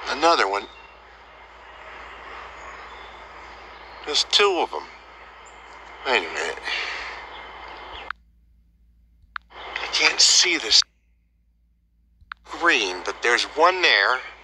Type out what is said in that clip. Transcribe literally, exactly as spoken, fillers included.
Another one. There's two of them. Wait a minute. I can't see this green, but there's one there.